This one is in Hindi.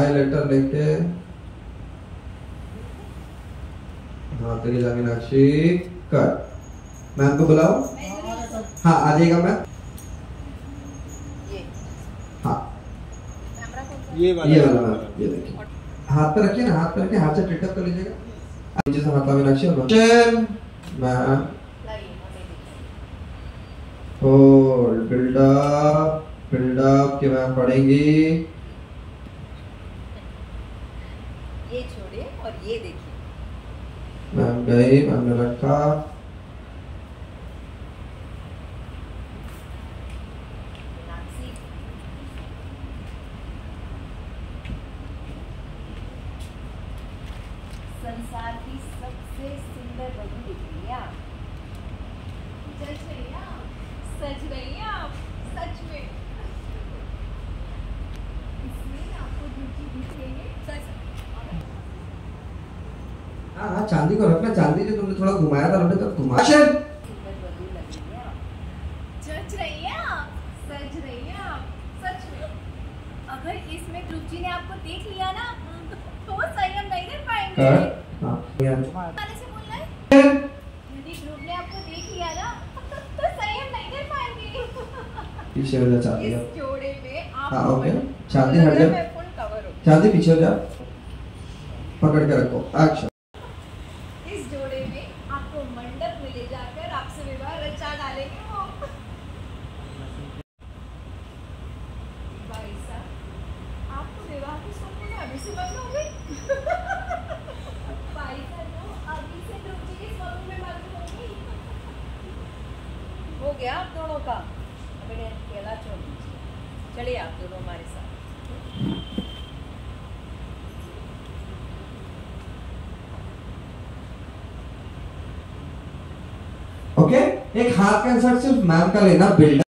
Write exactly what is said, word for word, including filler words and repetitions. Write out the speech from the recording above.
हाइलाइटर लेके हाँ तेरी जा मीनाक्षी कर। मैम को बुलाओ। हाँ आ जाएगा मैम। हाँ ये वाला ये वाला मैम, ये देखिए हाथ पे रखिए ना, हाथ पे रखिए, हाथ से टिटअप कर लीजिएगा नीचे से। हाथ Meenakshi ma'am hold build up build up के मैम पढ़ेंगी। ये छोड़िए और ये देखिए। मैम गई, मैम ने रखा। संसार की सबसे सुंदर बहू दिख रही है आप। सच रही हैं आप, सच रही हैं आप, सच में। इसमें आपको रुचि दिख रही है सच। हाँ हाँ चांदी को रखना, चांदी जो तुमने थोड़ा घुमाया था हमने तब घुमा। सुंदर बहू लग रही है आप। सच रही हैं आप, सच रही हैं आप, सच में। अगर इसमें रुचि ने आपको देख लिया ना तो वो संयम नहीं कर पाएंगे। हाँ वाले से बोलना है। यदि ग्रुप ने आपको देख लिया ना तो संयम नहीं कर पाएंगे। पीछे हो जा चांदी। इस जोड़े में आप हाँ ओके चांदी हट जा, फुल कवर हो। चांदी पीछे हो जा, पकड़ के रखो। एक्शन। इस जोड़े में आपको मंडप में ले जाकर आपसे विवाह रचा डालेंगे वो। भाई साहब आपको विवाह की सोच अभी से बंद हो गई। भाई साहब अभी से रुचि के स्वरूप में बंद हो गई। हो गया आप दोनों का। मैंने अकेला छोड़ दीजिए, चलिए आप दोनों हमारे साथ। ओके एक हाथ का इंसर्ट सिर्फ मैम का लेना, बिल्ड